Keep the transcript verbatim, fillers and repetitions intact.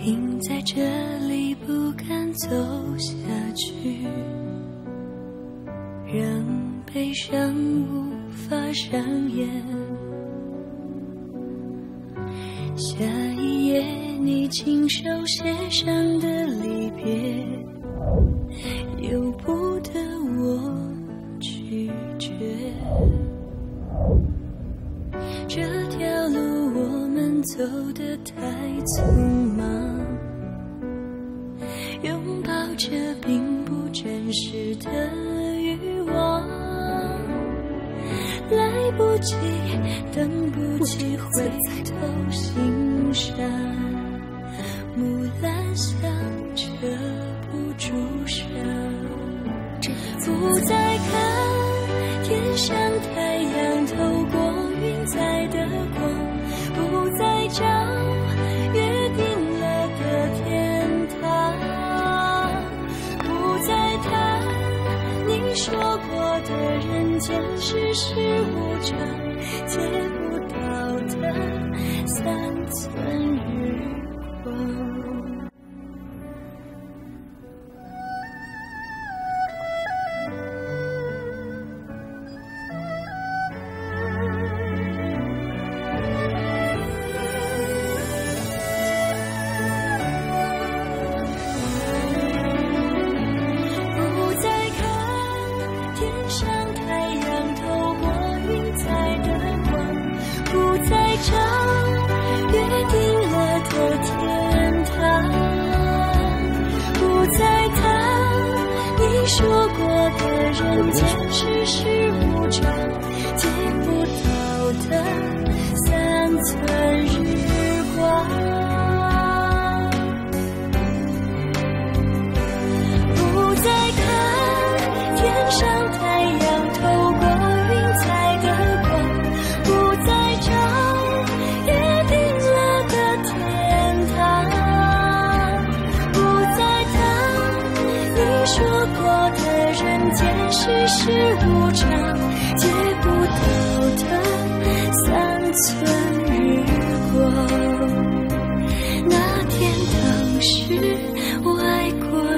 停在这里不敢走下去，让悲伤无法上演。下一页你亲手写上的离别，由不得我拒绝。这条路我们走得太匆忙，拥抱着并不真实的欲望，来不及，等不及回头欣赏，木兰香遮不住伤。不再看天上太阳透过云彩的光，不再找约定了的天堂，不再谈你说过的人间世事无常，借不到的三寸日光。找约定了的天堂，不再谈你说过的人间世事无常，借不到的三寸日光。不再看天上太阳透过云彩的光，不再找说过的人间世事无常，借不到的三寸日光。那天当时我爱过